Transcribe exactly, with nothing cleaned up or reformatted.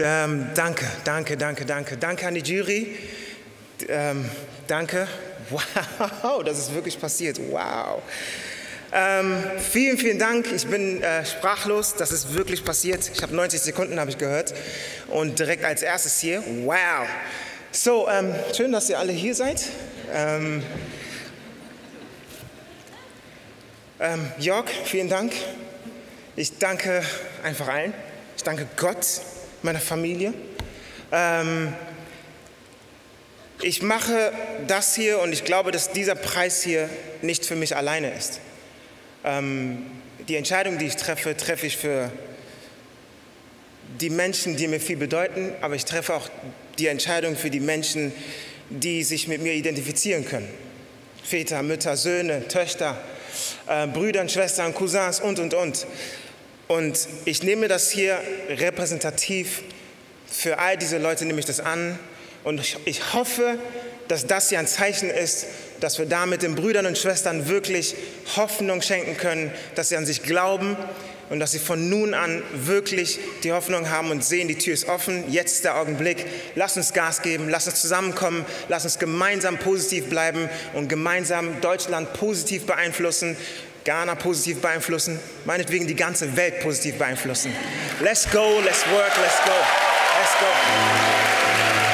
Ähm, danke, danke, danke, danke. Danke an die Jury. Ähm, danke. Wow, das ist wirklich passiert. Wow. Ähm, vielen, vielen Dank. Ich bin äh, sprachlos. Das ist wirklich passiert. Ich habe neunzig Sekunden, habe ich gehört. Und direkt als erstes hier. Wow. So, ähm, schön, dass ihr alle hier seid. Ähm, ähm, Jörg, vielen Dank. Ich danke einfach allen. Ich danke Gott, meiner Familie. Ähm, ich mache das hier und ich glaube, dass dieser Preis hier nicht für mich alleine ist. Ähm, die Entscheidung, die ich treffe, treffe ich für die Menschen, die mir viel bedeuten, aber ich treffe auch die Entscheidung für die Menschen, die sich mit mir identifizieren können. Väter, Mütter, Söhne, Töchter, äh, Brüder, Schwestern, Cousins und, und, und. Und ich nehme das hier repräsentativ für all diese Leute, nehme ich das an. Und ich, ich hoffe, dass das hier ein Zeichen ist, dass wir damit den Brüdern und Schwestern wirklich Hoffnung schenken können, dass sie an sich glauben und dass sie von nun an wirklich die Hoffnung haben und sehen, die Tür ist offen, jetzt ist der Augenblick. Lass uns Gas geben, lass uns zusammenkommen, lass uns gemeinsam positiv bleiben und gemeinsam Deutschland positiv beeinflussen, Ghana positiv beeinflussen, meinetwegen die ganze Welt positiv beeinflussen. Let's go, let's work, let's go, let's go.